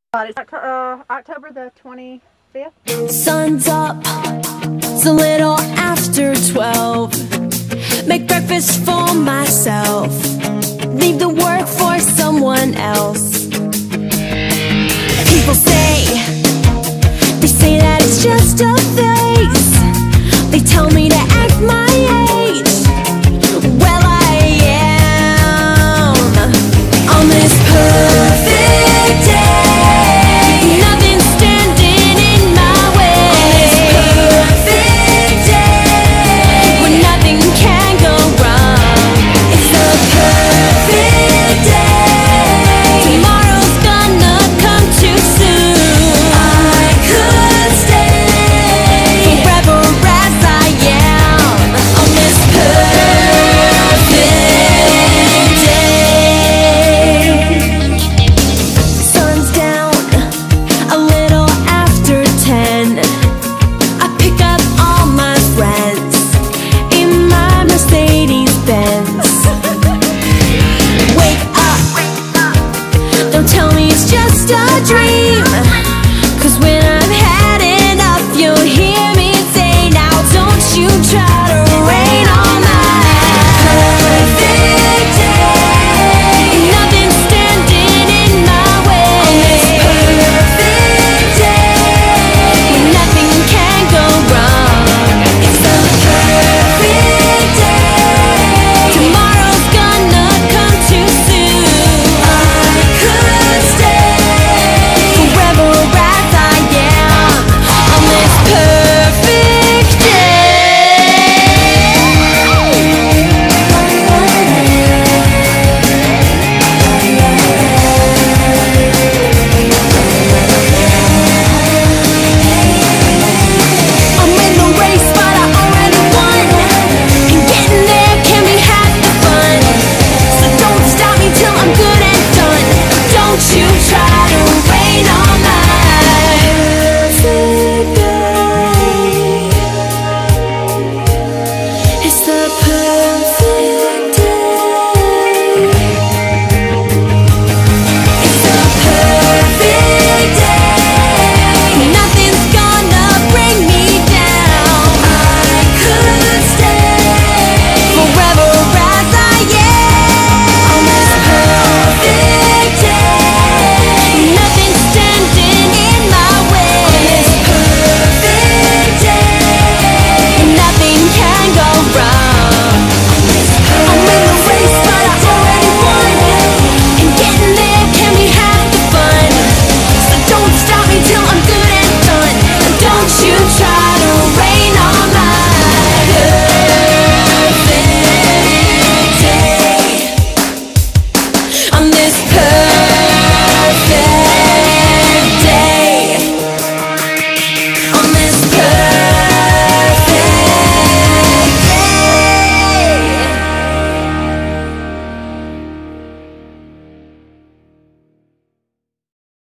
It's October the 25th. Sun's up, it's a little after 12. Make breakfast for myself, leave the work for someone else. People say, they say that it's just a phase. They tell me to act my age. Well, I am on this perfect day. Nothing's standing in my way. On this perfect day, when nothing can go wrong. It's the perfect day. Tomorrow's gonna come too soon. I could stay forever as I am on this perfect day. Sun's down, a little after 10. I pick up all my friends in my Mercedes Benz. Wake up, don't tell me it's just a dream.